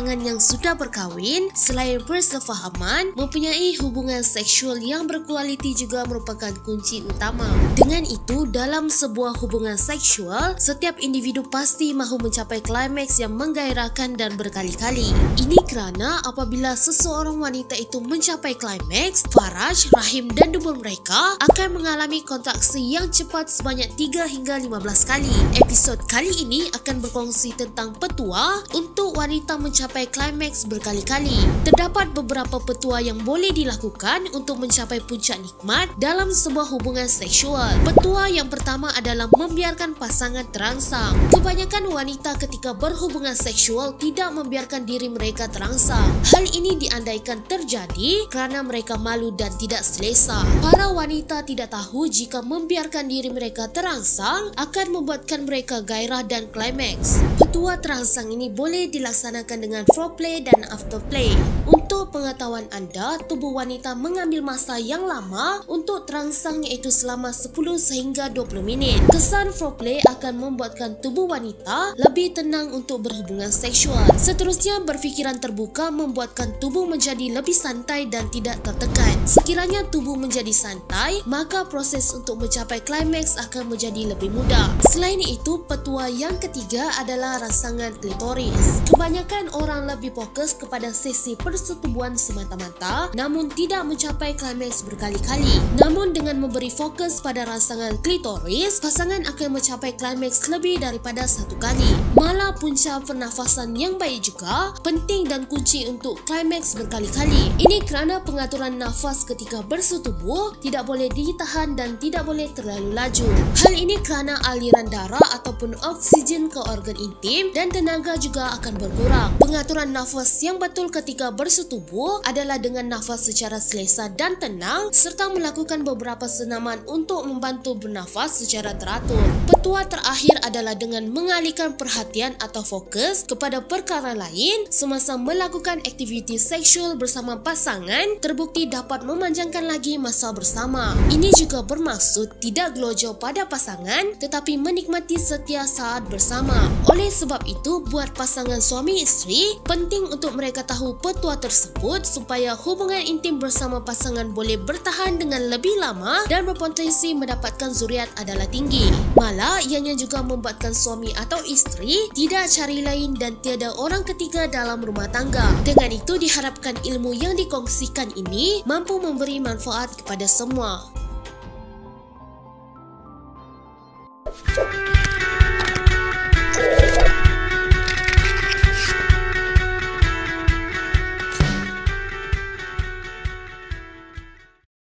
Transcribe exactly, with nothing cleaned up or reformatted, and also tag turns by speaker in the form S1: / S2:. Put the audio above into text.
S1: pasangan yang sudah berkahwin, selain persefahaman, mempunyai hubungan seksual yang berkualiti juga merupakan kunci utama. Dengan itu, dalam sebuah hubungan seksual, setiap individu pasti mahu mencapai klimaks yang menggairahkan dan berkali-kali. Ini kerana apabila seseorang wanita itu mencapai klimaks, faraj, rahim dan dubur mereka akan mengalami kontraksi yang cepat sebanyak tiga hingga lima belas kali. Episod kali ini akan berkongsi tentang petua untuk wanita mencapai klimaks berkali-kali. Terdapat beberapa petua yang boleh dilakukan untuk mencapai puncak nikmat dalam sebuah hubungan seksual. Petua yang pertama adalah membiarkan pasangan terangsang. Kebanyakan wanita ketika berhubungan seksual tidak membiarkan diri mereka terangsang. Hal ini diandaikan terjadi kerana mereka malu dan tidak selesa. Para wanita tidak tahu jika membiarkan diri mereka terangsang akan membuatkan mereka gairah dan klimaks. Petua terangsang ini boleh dilaksanakan dengan foreplay dan afterplay. Untuk pengetahuan anda, tubuh wanita mengambil masa yang lama untuk terangsang iaitu selama sepuluh sehingga dua puluh minit. Kesan foreplay akan membuatkan tubuh wanita lebih tenang untuk berhubungan seksual. Seterusnya, berfikiran terbuka membuatkan tubuh menjadi lebih santai dan tidak tertekan. Sekiranya tubuh menjadi santai, maka proses untuk mencapai klimaks akan menjadi lebih mudah. Selain itu, petua yang ketiga adalah rangsangan klitoris. Kebanyakan orang lebih fokus kepada sesi persetubuhan semata-mata, namun tidak mencapai klimaks berkali-kali. Namun dengan memberi fokus pada rangsangan klitoris, pasangan akan mencapai klimaks lebih daripada satu kali. Malah punca pernafasan yang baik juga penting dan kunci untuk klimaks berkali-kali. Ini kerana pengaturan nafas ketika bersetubuh tidak boleh ditahan dan tidak boleh terlalu laju. Hal ini kerana aliran darah ataupun oksigen ke organ intim dan tenaga juga akan berkurang. Pengaturan nafas yang betul ketika bersetubuh adalah dengan nafas secara selesa dan tenang serta melakukan beberapa senaman untuk membantu bernafas secara teratur. Petua terakhir adalah dengan mengalihkan perhatian atau fokus kepada perkara lain semasa melakukan aktiviti seksual bersama pasangan terbukti dapat memanjangkan lagi masa bersama. Ini juga bermaksud tidak gelojoh pada pasangan tetapi menikmati setiap saat bersama. Oleh sebab itu, buat pasangan suami isteri, penting untuk mereka tahu petua tersebut supaya hubungan intim bersama pasangan boleh bertahan dengan lebih lama dan berpotensi mendapatkan zuriat adalah tinggi. Malah, ianya juga membuatkan suami atau isteri tidak cari lain dan tiada orang ketiga dalam rumah tangga. Dengan itu, diharapkan ilmu yang dikongsikan ini mampu memberi manfaat kepada semua.